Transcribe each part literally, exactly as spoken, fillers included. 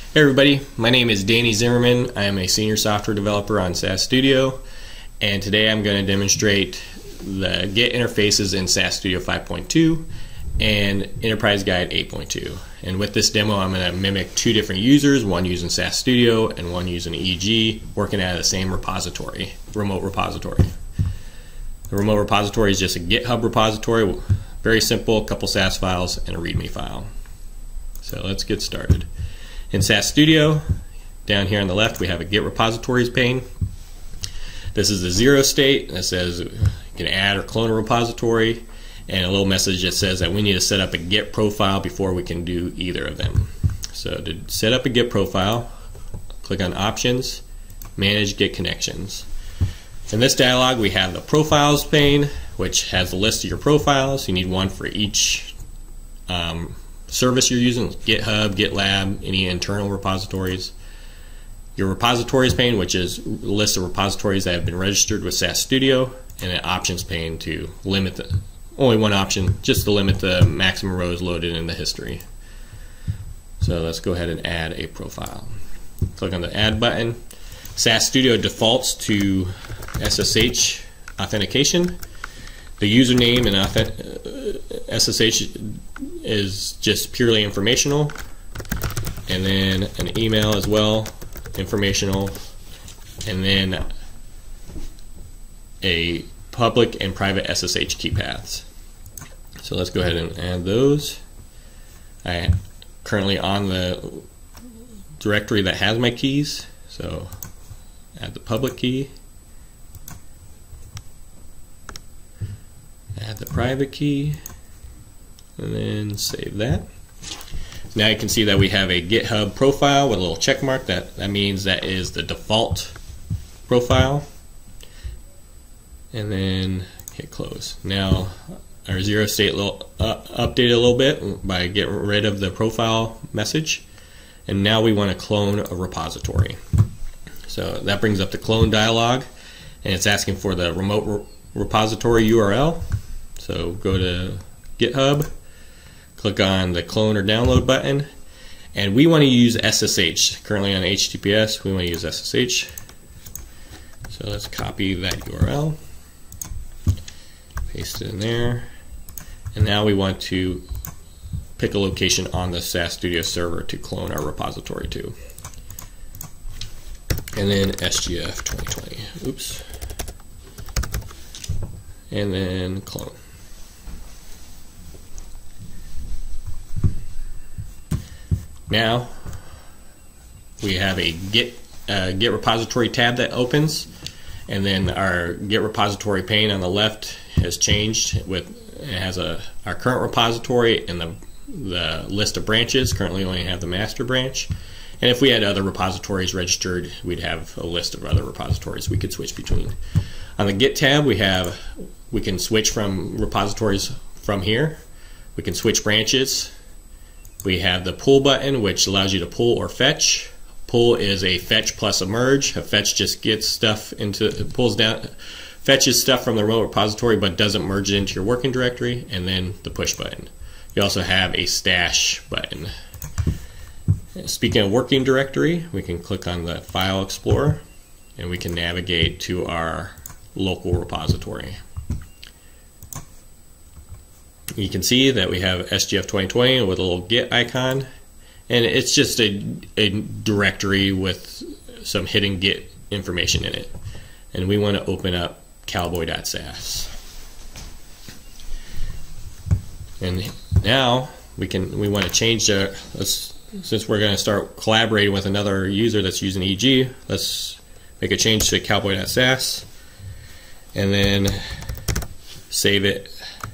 Hey everybody, my name is Danny Zimmerman. I am a senior software developer on S A S Studio, and today I'm going to demonstrate the Git interfaces in S A S Studio five point two and Enterprise Guide eight point two. And with this demo, I'm going to mimic two different users, one using S A S Studio and one using E G, working out of the same repository, remote repository. The remote repository is just a GitHub repository, very simple, a couple S A S files and a README file. So let's get started. In S A S Studio, down here on the left, we have a Git repositories pane. This is the zero state that says you can add or clone a repository, and a little message that says that we need to set up a Git profile before we can do either of them. So to set up a Git profile, click on Options, Manage Git Connections. In this dialog, we have the Profiles pane, which has a list of your profiles. You need one for each um, service you're using, GitHub, GitLab, any internal repositories. Your repositories pane, which is a list of repositories that have been registered with S A S Studio, and an options pane to limit the, only one option, just to limit the maximum rows loaded in the history. So let's go ahead and add a profile. Click on the Add button. S A S Studio defaults to S S H authentication. The username and S S H is just purely informational, and then an email as well, informational, and then a public and private S S H key paths. So let's go ahead and add those. I am currently on the directory that has my keys, so add the public key, add the private key, and then save that. Now you can see that we have a GitHub profile with a little check mark. That, that means that is the default profile. And then hit close. Now our zero state little, uh, updated a little bit by getting rid of the profile message. And now we want to clone a repository. So that brings up the clone dialog, and it's asking for the remote re repository U R L. So go to GitHub, click on the clone or download button, and we want to use S S H. Currently on H T T P S, we want to use S S H. So let's copy that U R L, paste it in there, and now we want to pick a location on the S A S Studio server to clone our repository to. And then S G F twenty twenty. Oops. And then clone. Now we have a Git uh, Git repository tab that opens, and then our Git repository pane on the left has changed. With it has a our current repository and the the list of branches. Currently, only have the master branch. And if we had other repositories registered, we'd have a list of other repositories we could switch between. On the Git tab, we have we can switch from repositories from here. We can switch branches. We have the pull button, which allows you to pull or fetch. Pull is a fetch plus a merge. A fetch just gets stuff into, it pulls down, fetches stuff from the remote repository, but doesn't merge it into your working directory. And then the push button. You also have a stash button. Speaking of working directory, we can click on the File Explorer, and we can navigate to our local repository. You can see that we have S G F twenty twenty with a little Git icon, and it's just a, a directory with some hidden Git information in it. And we want to open up cowboy dot S A S. And now we can we want to change the let's since we're going to start collaborating with another user that's using E G, let's make a change to cowboy dot S A S and then save it.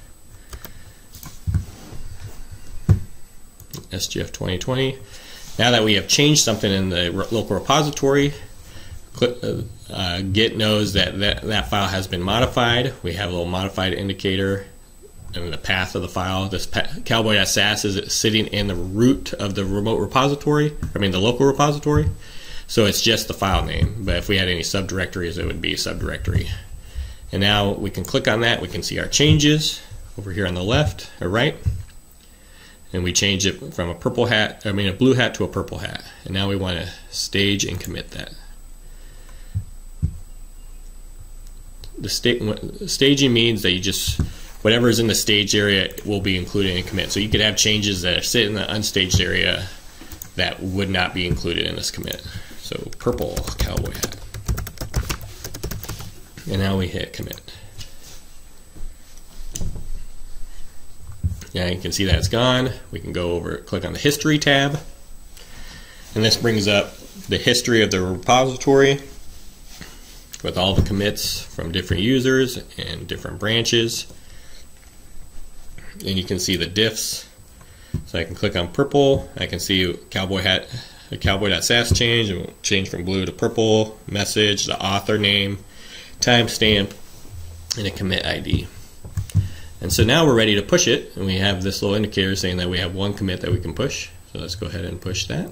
S G F twenty twenty. Now that we have changed something in the re local repository, click, uh, uh, Git knows that, that that file has been modified. We have a little modified indicator and the path of the file. This cowboy dot S A S is sitting in the root of the remote repository, I mean the local repository. So it's just the file name. But if we had any subdirectories, it would be a subdirectory. And now we can click on that. We can see our changes over here on the left or right. and we change it from a purple hat, I mean a blue hat to a purple hat. And now we want to stage and commit that. The sta staging means that you just, whatever is in the stage area will be included in commit. So you could have changes that sit in the unstaged area that would not be included in this commit. So purple cowboy hat. And now we hit commit. Now you can see that it's gone. We can go over, click on the history tab, and this brings up the history of the repository with all the commits from different users and different branches. And you can see the diffs. So I can click on purple. I can see cowboy hat, a cowboy.sas change, and we'll change from blue to purple, message, the author name, timestamp, and a commit I D. And so now we're ready to push it, and we have this little indicator saying that we have one commit that we can push. So let's go ahead and push that.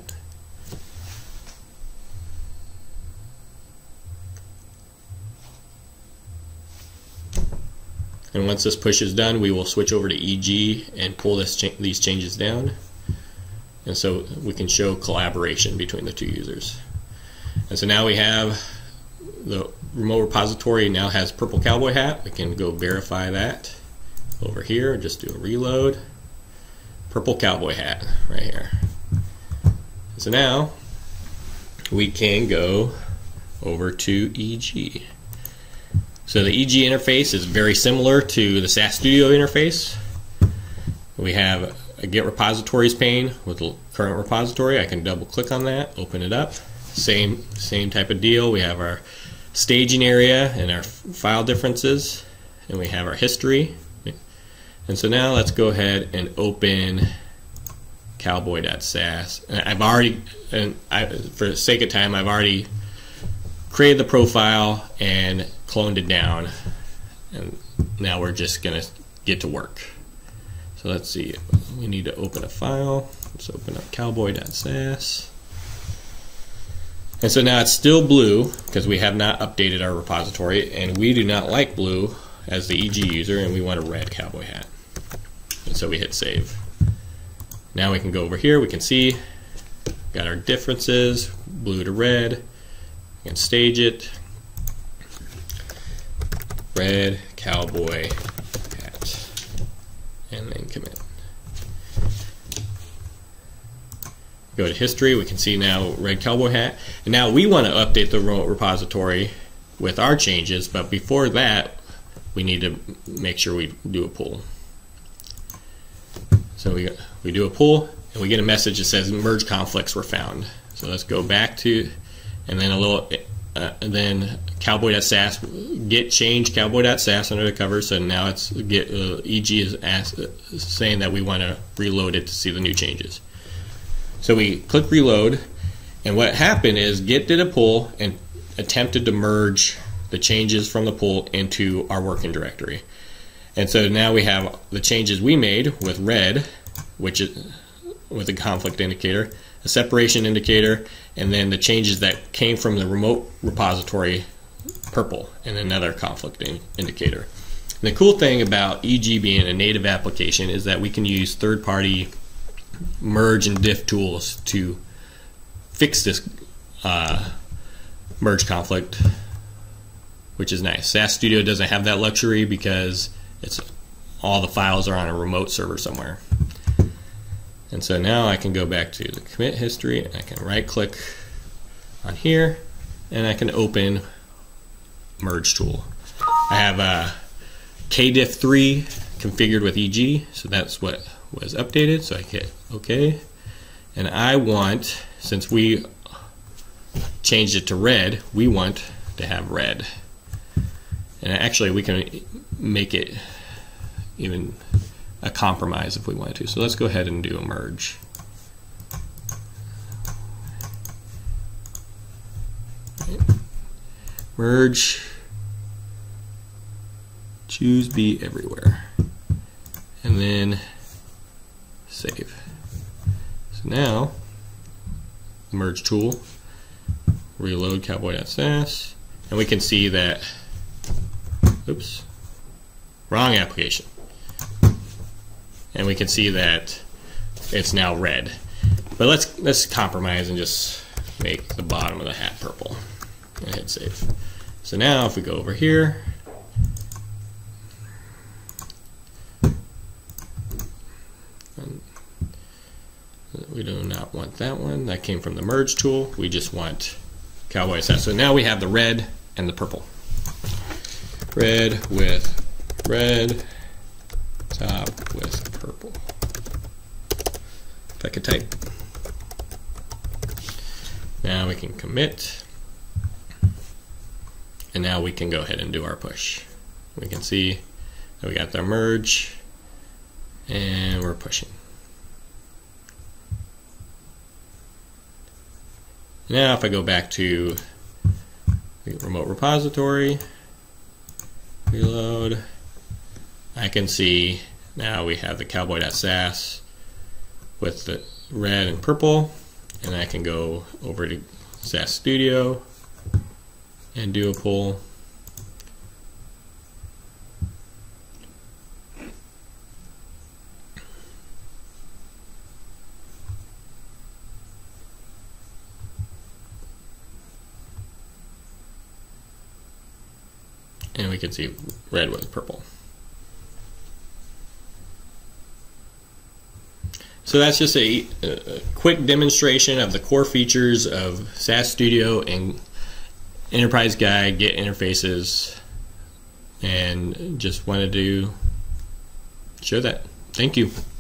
And once this push is done, we will switch over to E G and pull this cha these changes down. And so we can show collaboration between the two users. And so now we have the remote repository now has purple cowboy hat. We can go verify that over here, just do a reload. Purple cowboy hat right here. So now we can go over to E G. So the E G interface is very similar to the S A S Studio interface. We have a Get Repositories pane with the current repository. I can double click on that, open it up. Same, same type of deal. We have our staging area and our file differences, and we have our history. And so now let's go ahead and open cowboy.sas. I've already, and I, for the sake of time, I've already created the profile and cloned it down, and now we're just gonna get to work. So let's see, we need to open a file. Let's open up cowboy.sas. And so now it's still blue because we have not updated our repository, and we do not like blue as the E G user, and we want a red cowboy hat. And so we hit save. Now we can go over here, we can see got our differences, blue to red. We can stage it. Red cowboy hat. And then commit. Go to history, we can see now red cowboy hat. And now we want to update the remote repository with our changes, but before that, we need to make sure we do a pull. So we, we do a pull, and we get a message that says merge conflicts were found. So let's go back to, and then a little, uh, and then cowboy.sas, get change cowboy.sas under the cover. So now it's get uh, E G is asked, uh, saying that we want to reload it to see the new changes. So we click reload, and what happened is Git did a pull and attempted to merge the changes from the pull into our working directory. And so now we have the changes we made with red, which is with a conflict indicator, a separation indicator, and then the changes that came from the remote repository, purple, and another conflict in indicator. And the cool thing about E G being a native application is that we can use third-party merge and diff tools to fix this uh, merge conflict, which is nice. S A S Studio doesn't have that luxury because it's all the files are on a remote server somewhere. And so now I can go back to the commit history, and I can right click on here, and I can open merge tool. I have a K diff three configured with E G, so that's what was updated. So I hit OK, and I want, since we changed it to red, we want to have red. And actually we can make it even a compromise if we wanted to. So let's go ahead and do a merge. Right. Merge, choose be everywhere, and then save. So now, merge tool, reload cowboy.sas, and we can see that, oops, wrong application. And we can see that it's now red. But let's let's compromise and just make the bottom of the hat purple and hit save. So now if we go over here, we do not want that one. That came from the merge tool. We just want cowboy S A S. So now we have the red and the purple. Red with red, top with purple. If I could type. Now we can commit. And now we can go ahead and do our push. We can see that we got the merge and we're pushing. Now if I go back to the remote repository, reload, I can see now we have the cowboy.sas with the red and purple, and I can go over to S A S Studio and do a pull. And we can see red with purple. So that's just a, a quick demonstration of the core features of S A S Studio and Enterprise Guide, Get interfaces, and just wanted to show that. Thank you.